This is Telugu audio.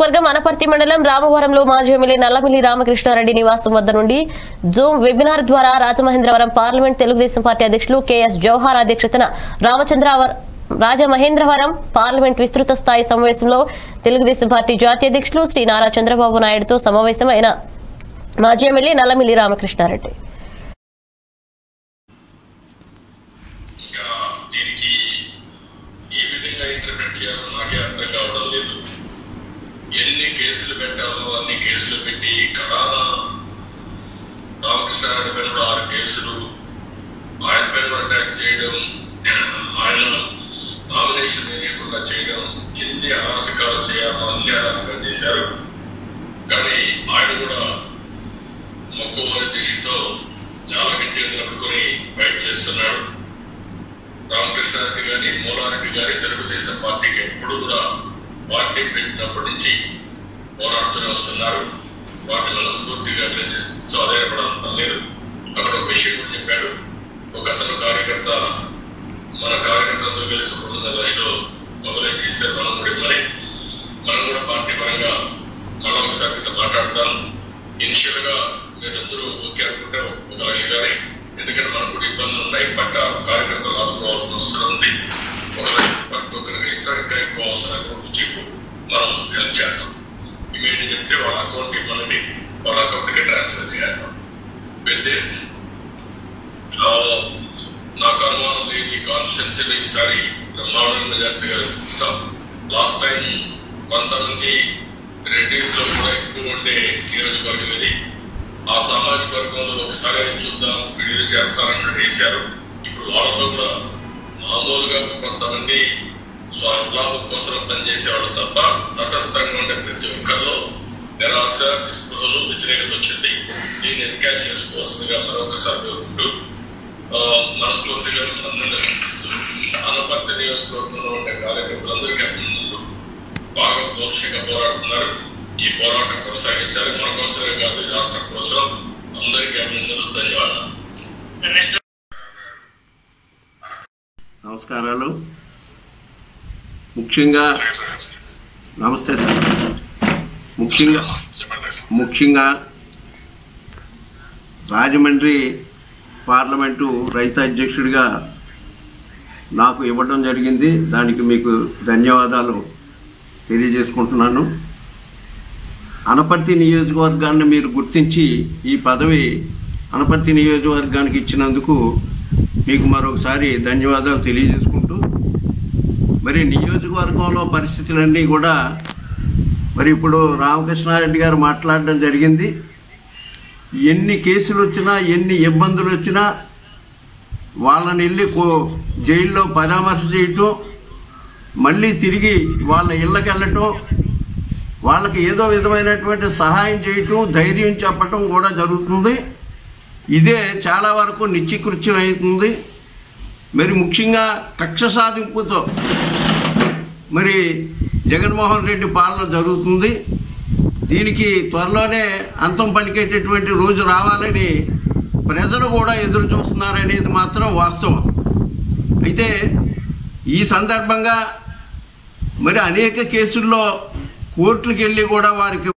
నియోజకవర్గం అనపర్తి మండలం రామవరంలో మాజీ ఎమ్మెల్యే నల్లమిల్లి రామకృష్ణారెడ్డి నివాసం వద్ద నుండి జూమ్ వెబినార్ ద్వారా రాజమహేంద్రవరం పార్లమెంట్ తెలుగుదేశం పార్టీ అధ్యక్షులు కెఎస్ జవహర్ అధ్యక్షతన రాజమహేంద్రవరం పార్లమెంట్ విస్తృత స్థాయి సమావేశంలో తెలుగుదేశం పార్టీ జాతీయ అధ్యక్షులు శ్రీ నారా చంద్రబాబు నాయుడుతో సమావేశమైన మాజీ ఎమ్మెల్యే నల్లమిల్లి రామకృష్ణారెడ్డి. ఎన్ని కేసులు పెట్టాలో అన్ని కేసులు పెట్టి కడాన రామకృష్ణారెడ్డి పైన 6 కేసులు, ఆయన పైన అటాక్ చేయడం, ఆయన నామినేషన్ వేయకుండా చేయడం, ఎన్ని అరాచకాలు చేయాలో అన్ని అరాచకాలు చేశారు. కానీ ఆయన కూడా మక్కువని దృష్టితో చాలా గట్టిగా నిలబడుకొని ఫైట్ చేస్తున్నాడు. రామకృష్ణారెడ్డి గారి, మూలారెడ్డి గారి తెలుగుదేశం పార్టీకి ఎప్పుడు కూడా పార్టీ పెట్టినప్పటి నుంచి పోరాడుతూనే వస్తున్నారు. వాటి మనస్ఫూర్తిగా ఆధారపడాల్సిన లేదు. అక్కడ ఒక విషయం కూడా చెప్పాడు. ఒక అతను కార్యకర్త, మన కార్యకర్తలతో కలిసి 2.5 లక్షలు మొదలై చేశారు. మనం కూడా పార్టీ పరంగా మళ్ళా ఒకసారి మాట్లాడతాం. ఇనిషియల్ గా మీరందరూ ఓకే అనుకుంటే 1 లక్ష కానీ, ఎందుకంటే మనకు కూడా ఇబ్బందులు ఉన్నాయి. పట్ట కార్యకర్తలు ఆదుకోవాల్సిన అవసరం ఉంది. 1 లక్ష పట్టు ఒకరికి ఇస్తారు, ఇంకా ఎక్కువ అవసరం నుంచి మనం హెల్ప్ చేద్దాం. ఇమీడియట్ చెప్తే వాళ్ళ అకౌంట్ ఇవ్వాలని, వాళ్ళ అకౌంట్కి ట్రాన్స్ఫర్ చేయాలి. నాకు అనుమానం లేదు, ఈ కాన్స్టిట్యున్సీలో ఈసారి బ్రహ్మాండ మెజార్టీగా ఇస్తాం. లాస్ట్ టైం కొంతమంది రెడ్డిస్ లో కూడా ఎక్కువ ఉండే నియోజకవర్గం ఇది. ఆ సామాజిక వర్గంలో ఒకసారి చూద్దాం, వీడియో చేస్తారని వేశారు. ఇప్పుడు వాళ్ళలో కూడా మామూలుగా కొంతమంది స్వలాభం కోసం పనిచేసేవాళ్ళు తప్ప తటస్థంగా ఉండే ప్రతి ఒక్కరిలో నిరాశ, నిస్పృహలు, వ్యతిరేకత వచ్చింది. దీన్ని ఎన్కాష్ చేసుకోవాల్సిందిగా మరొకసారి కోరుకుంటూ మనస్ఫూర్తిగా అనపర్తి నియోజకవర్గంలో ఉండే కార్యకర్తలందరికీ అభినందనలు. బాగా పోషకంగా పోరాడుతున్నారు. ఈ పోరాటం కొనసాగించాలి. మన కోసమే కాదు, రాష్ట్రం కోసం. అందరికీ అభినందనలు, ధన్యవాదాలు. నమస్కారాలు. ముఖ్యంగా నమస్తే సార్. ముఖ్యంగా రాజమండ్రి పార్లమెంటు రైతు అధ్యక్షుడిగా నాకు ఇవ్వడం జరిగింది. దానికి మీకు ధన్యవాదాలు తెలియజేసుకుంటున్నాను. అనపర్తి నియోజకవర్గాన్ని మీరు గుర్తించి ఈ పదవి అనపర్తి నియోజకవర్గానికి ఇచ్చినందుకు మీకు మరొకసారి ధన్యవాదాలు తెలియజేసుకుంటూ, మరి నియోజకవర్గంలో పరిస్థితులన్నీ కూడా మరి ఇప్పుడు రామకృష్ణారెడ్డి గారు మాట్లాడడం జరిగింది. ఎన్ని కేసులు వచ్చినా, ఎన్ని ఇబ్బందులు వచ్చినా వాళ్ళని వెళ్ళి జైల్లో పరామర్శ చేయటం, మళ్ళీ తిరిగి వాళ్ళ ఇళ్ళకి వెళ్ళటం, వాళ్ళకి ఏదో విధమైనటువంటి సహాయం చేయటం, ధైర్యం చెప్పటం కూడా జరుగుతుంది. ఇదే చాలా వరకు నిత్యకృత్యం అవుతుంది. మరి ముఖ్యంగా కక్ష సాధింపుతో మరి జగన్మోహన్ రెడ్డి పాలన జరుగుతుంది. దీనికి త్వరలోనే అంతం పలికేటటువంటి రోజు రావాలని ప్రజలు కూడా ఎదురు చూస్తున్నారనేది మాత్రం వాస్తవం. అయితే ఈ సందర్భంగా మరి అనేక కేసుల్లో కోర్టులకు వెళ్ళి కూడా వారికి